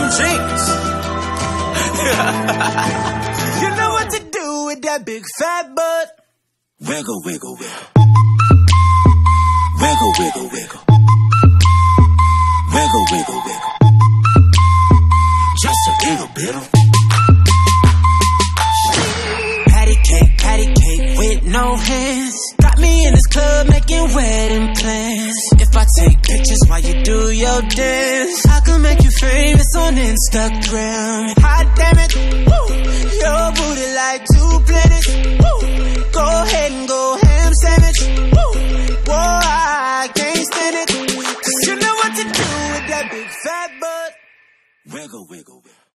them jeans. You know what to do with that big fat butt. Wiggle, wiggle, wiggle. Wiggle, wiggle, wiggle. Wiggle, wiggle, wiggle. Just a little bit of patty cake with no hands. Got me in this club making wedding plans. If I take pictures while you do your dance, I can make you famous on Instagram. Hot damn it, woo. Your booty like 2 planets.